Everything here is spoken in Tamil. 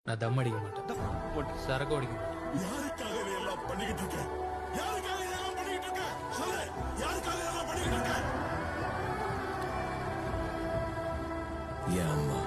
நான் தம் அடிக்க மாட்டேன், சரக்கு அடிக்க மாட்டேன். யாருக்காக இதெல்லாம் பண்ணிக்கிட்டு இருக்க? யாருக்காக இதெல்லாம் பண்ணிக்கிட்டு இருக்க? சொல்லு, யாருக்காக இதெல்லாம் பண்ணிக்கிட்டு இருக்க? என் அம்மா